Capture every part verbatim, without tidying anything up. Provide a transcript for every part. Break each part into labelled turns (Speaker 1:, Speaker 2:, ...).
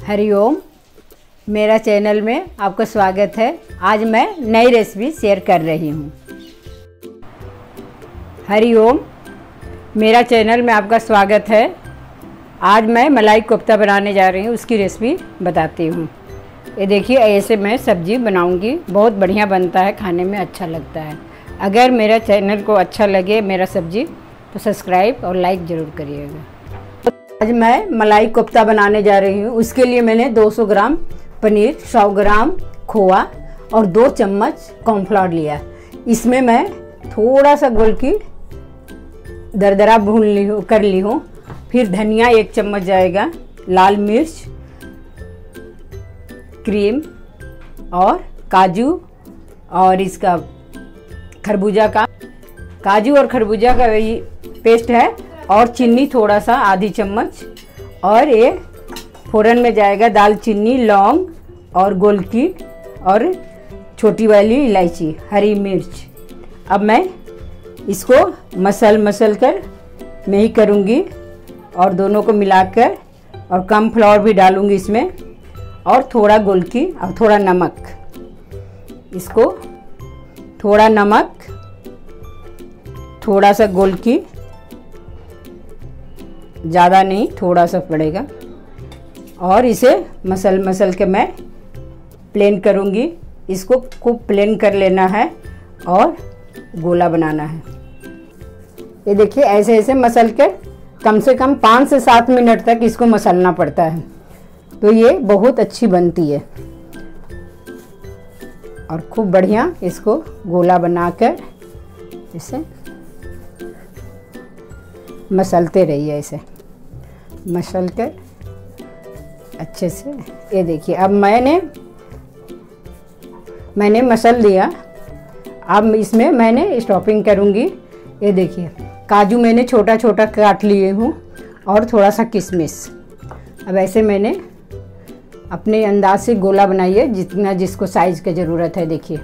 Speaker 1: हरिओम, मेरा चैनल में आपका स्वागत है। आज मैं नई रेसिपी शेयर कर रही हूँ। हरिओम, मेरा चैनल में आपका स्वागत है। आज मैं मलाई कोफ्ता बनाने जा रही हूँ, उसकी रेसिपी बताती हूँ। ये देखिए, ऐसे मैं सब्जी बनाऊँगी, बहुत बढ़िया बनता है, खाने में अच्छा लगता है। अगर मेरा चैनल को अच्छा लगे मेरा सब्जी तो सब्सक्राइब और लाइक ज़रूर करिएगा। आज मैं मलाई कोफ्ता बनाने जा रही हूँ। उसके लिए मैंने दो सौ ग्राम पनीर, सौ ग्राम खोआ और दो चम्मच कॉर्नफ्लोर लिया। इसमें मैं थोड़ा सा गोलकी दरदरा भून ली हूँ कर ली हूँ। फिर धनिया एक चम्मच जाएगा, लाल मिर्च, क्रीम और काजू और इसका खरबूजा का काजू और खरबूजा का ये पेस्ट है, और चीनी थोड़ा सा आधी चम्मच। और ये फोरन में जाएगा दालचीनी, लौंग और गोलकी और छोटी वाली इलायची, हरी मिर्च। अब मैं इसको मसल मसल कर मैं ही करूँगी और दोनों को मिलाकर, और कम फ्लावर भी डालूँगी इसमें, और थोड़ा गोलकी और थोड़ा नमक। इसको थोड़ा नमक, थोड़ा सा गोलकी, ज़्यादा नहीं, थोड़ा सा पड़ेगा, और इसे मसल मसल के मैं प्लेन करूँगी। इसको खूब प्लेन कर लेना है और गोला बनाना है। ये देखिए, ऐसे ऐसे मसल कर कम से कम पाँच से सात मिनट तक इसको मसलना पड़ता है, तो ये बहुत अच्छी बनती है। और खूब बढ़िया इसको गोला बनाकर इसे मसलते रहिए, ऐसे मसल कर अच्छे से। ये देखिए, अब मैंने मैंने मसल दिया। अब इसमें मैंने स्टॉपिंग करूँगी। ये देखिए, काजू मैंने छोटा छोटा काट लिए हूँ और थोड़ा सा किशमिश। अब ऐसे मैंने अपने अंदाज से गोला बनाइए, जितना जिसको साइज़ की ज़रूरत है। देखिए,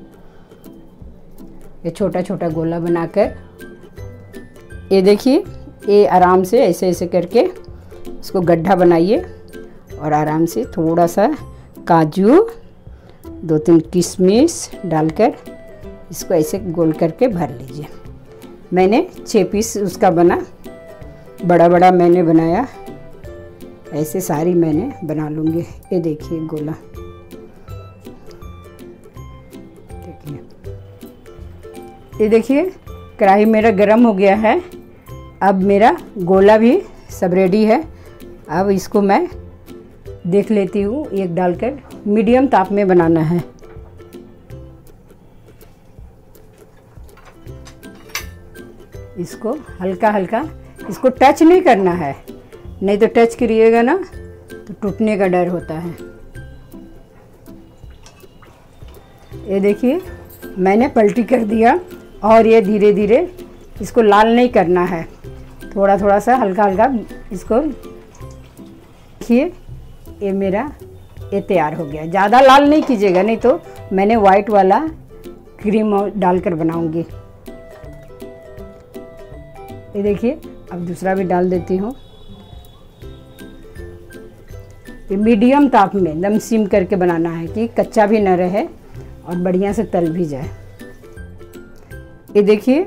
Speaker 1: ये छोटा छोटा गोला बनाकर, ये देखिए, ये आराम से ऐसे ऐसे करके इसको गड्ढा बनाइए, और आराम से थोड़ा सा काजू, दो तीन किशमिश डालकर इसको ऐसे गोल करके भर लीजिए। मैंने छः पीस उसका बना, बड़ा बड़ा मैंने बनाया। ऐसे सारी मैंने बना लूँगी। ये देखिए गोला, देखिए, ये देखिए कढ़ाई मेरा गरम हो गया है। अब मेरा गोला भी सब रेडी है। अब इसको मैं देख लेती हूँ, एक डालकर मीडियम ताप में बनाना है। इसको हल्का हल्का, इसको टच नहीं करना है, नहीं तो टच करिएगा ना तो टूटने का डर होता है। ये देखिए, मैंने पलटी कर दिया, और ये धीरे धीरे इसको लाल नहीं करना है, थोड़ा थोड़ा सा हल्का हल्का इसको। देखिए, ये मेरा ये तैयार हो गया। ज़्यादा लाल नहीं कीजिएगा, नहीं तो मैंने वाइट वाला क्रीम डालकर बनाऊंगी। ये देखिए, अब दूसरा भी डाल देती हूँ। ये मीडियम ताप में एकदम सिम करके बनाना है कि कच्चा भी न रहे और बढ़िया से तल भी जाए। ये देखिए,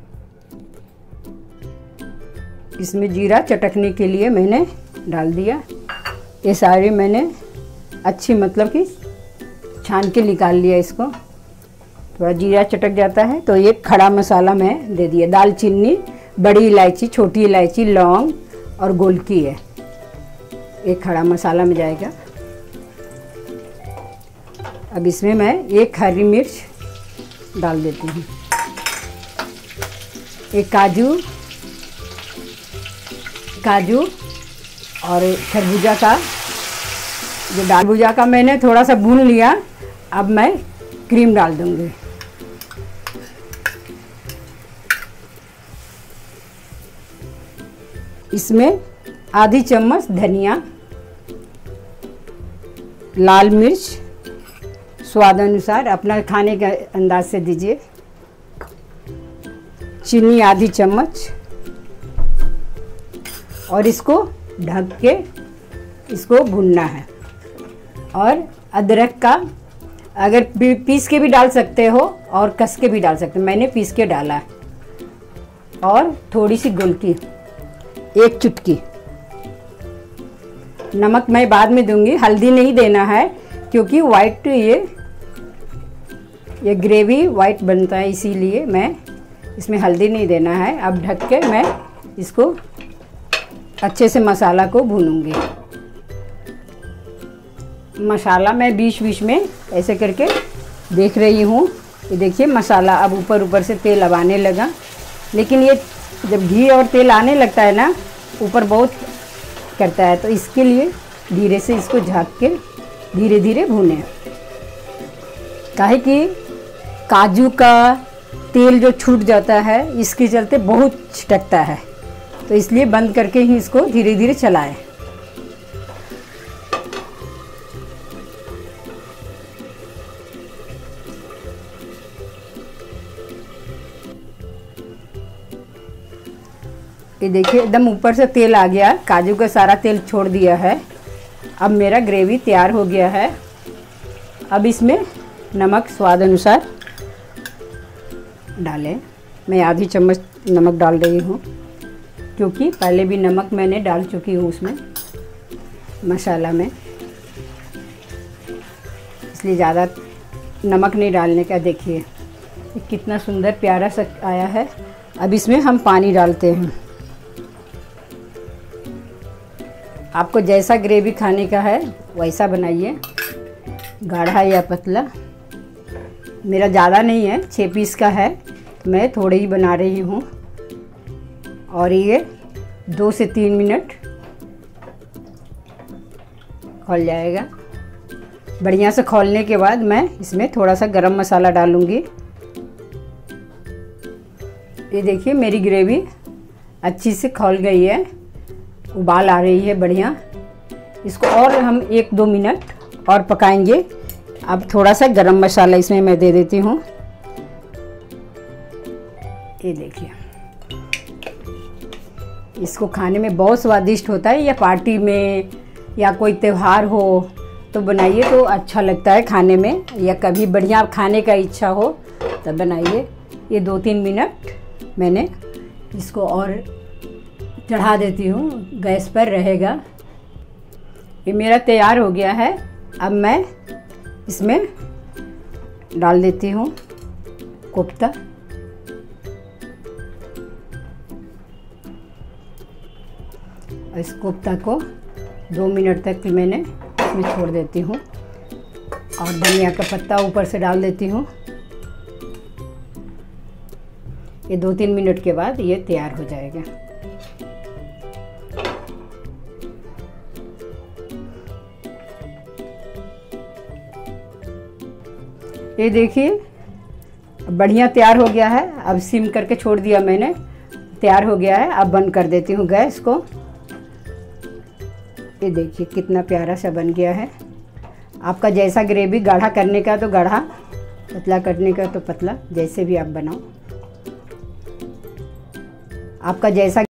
Speaker 1: इसमें जीरा चटकने के लिए मैंने डाल दिया। ये सारे मैंने अच्छी, मतलब कि छान के निकाल लिया। इसको थोड़ा जीरा चटक जाता है तो ये खड़ा मसाला मैं दे दिया। दालचीनी, बड़ी इलायची, छोटी इलायची, लौंग और गोलकी है, एक खड़ा मसाला में जाएगा। अब इसमें मैं एक हरी मिर्च डाल देती हूँ। एक काजू काजू और खरबूजा का, जो खरबूजा का मैंने थोड़ा सा भून लिया। अब मैं क्रीम डाल दूँगी। इसमें आधी चम्मच धनिया, लाल मिर्च स्वाद अनुसार, अपना खाने के अंदाज से दीजिए, चीनी आधी चम्मच, और इसको ढक के इसको भूनना है। और अदरक का अगर पीस के भी डाल सकते हो और कस के भी डाल सकते हो, मैंने पीस के डाला है। और थोड़ी सी गोलकी, एक चुटकी। नमक मैं बाद में दूंगी, हल्दी नहीं देना है क्योंकि वाइट ये ये ग्रेवी वाइट बनता है, इसीलिए मैं इसमें हल्दी नहीं देना है। अब ढक के मैं इसको अच्छे से मसाला को भूनूंगी। मसाला मैं बीच बीच में ऐसे करके देख रही हूँ। ये देखिए मसाला अब ऊपर ऊपर से तेल अब आने लगा, लेकिन ये जब घी और तेल आने लगता है ना ऊपर बहुत करता है, तो इसके लिए धीरे से इसको झाँक के धीरे धीरे भूनें। काहे कि काजू का तेल जो छूट जाता है इसके चलते बहुत छिटकता है, तो इसलिए बंद करके ही इसको धीरे धीरे चलाएं। ये देखिए एकदम ऊपर से तेल आ गया, काजू का सारा तेल छोड़ दिया है। अब मेरा ग्रेवी तैयार हो गया है। अब इसमें नमक स्वाद अनुसार डालें। मैं आधी चम्मच नमक डाल रही हूँ क्योंकि पहले भी नमक मैंने डाल चुकी हूँ उसमें मसाला में, इसलिए ज़्यादा नमक नहीं डालने का। देखिए कितना सुंदर प्यारा सा आया है। अब इसमें हम पानी डालते हैं। आपको जैसा ग्रेवी खाने का है वैसा बनाइए, गाढ़ा या पतला। मेरा ज़्यादा नहीं है, छः पीस का है, मैं थोड़े ही बना रही हूँ। और ये दो से तीन मिनट खौल जाएगा। बढ़िया से खौलने के बाद मैं इसमें थोड़ा सा गरम मसाला डालूँगी। ये देखिए मेरी ग्रेवी अच्छी से खौल गई है, उबाल आ रही है बढ़िया। इसको और हम एक दो मिनट और पकाएंगे। अब थोड़ा सा गरम मसाला इसमें मैं दे देती हूँ। ये देखिए इसको खाने में बहुत स्वादिष्ट होता है। या पार्टी में या कोई त्यौहार हो तो बनाइए तो अच्छा लगता है खाने में, या कभी बढ़िया खाने का इच्छा हो तब बनाइए। ये दो तीन मिनट मैंने इसको और चढ़ा देती हूँ, गैस पर रहेगा। ये मेरा तैयार हो गया है। अब मैं इसमें डाल देती हूँ कोफ्ता। इस कोफ्ता को दो मिनट तक मैंने इसमें छोड़ देती हूँ और धनिया का पत्ता ऊपर से डाल देती हूँ। ये दो तीन मिनट के बाद ये तैयार हो जाएगा। ये देखिए बढ़िया तैयार हो गया है। अब सिम करके छोड़ दिया मैंने, तैयार हो गया है। अब बंद कर देती हूँ गैस को। ये देखिए कितना प्यारा सा बन गया है। आपका जैसा ग्रेवी गाढ़ा करने का तो गाढ़ा, पतला करने का तो पतला, जैसे भी आप बनाओ। आपका जैसा